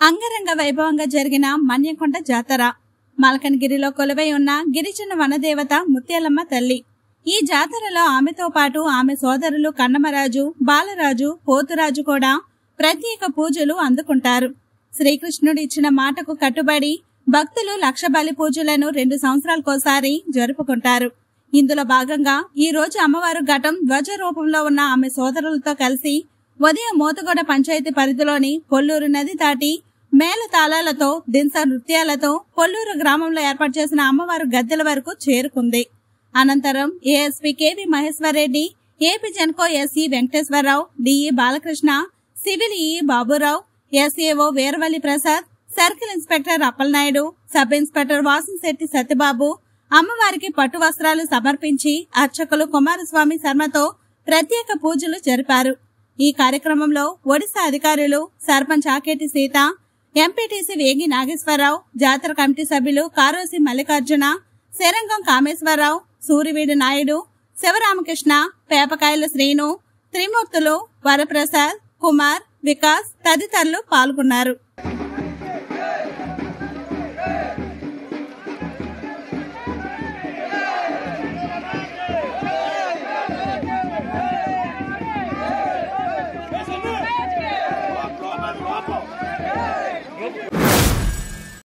అంగరంగ వైభవంగా జరిగిన మన్యంకొండ జాతర. మల్కనగిరిలో కొలువై ఉన్న గిరిజన వనదేవత ముత్యాలమ్మ తల్లి. ఈ జాతరలో ఆమెతో పాటు ఆమె సోదరులు కన్నమరాజు, బాలరాజు, పోతురాజు కూడా ప్రత్యేక పూజలు అందుకుంటారు. శ్రీకృష్ణుడు ఇచ్చిన మాటకు కట్టుబడి భక్తులు లక్ష బలి పూజలను 2 సంవత్సరాలకోసారి జరుపుకుంటారు. ఇందులో భాగంగా ఈ రోజు అమ్మవారు ఘటం ధ్వజ రూపంలో ఉన్న ఆమె సోదరులతో కలిసి ఉదయం మోతుగూడ పంచాయతీ పరిధిలోని పొల్లూరు నది దాటి మేళ తాళాలతో, దింస నృత్యాలతో పొల్లూరు గ్రామంలో ఏర్పాటు చేసిన అమ్మవారు గద్దెల వరకు చేరుకుంది. అనంతరం ASP KV Maheshwar Reddy, AP Genco SE Venkateswararao, DE Balakrishna, civil E Baburao, SAO Veeravalli Prasad, circle inspector Appalanaidu, sub inspector Vasamsetti Satyababu అమ్మవారికి పట్టు వస్త్రాలు సమర్పించి అర్చకులు కుమారస్వామి శర్మతో ప్రత్యేక పూజలు జరిపారు. ఈ కార్యక్రమంలో ఒడిశా అధికారులు, సర్పంచ్ ఆకేటి సీత, ఎంపీటీసీ వేగి నాగేశ్వరరావు, జాతర కమిటీ సభ్యులు కారోసి మల్లికార్జున, శరంగం కామేశ్వరరావు, సూరివీడు నాయుడు, శివరామకృష్ణ, పేపకాయల శ్రీను, త్రిమూర్తులు, వరప్రసాద్, కుమార్, వికాస్ తదితరులు పాల్గొన్నారు.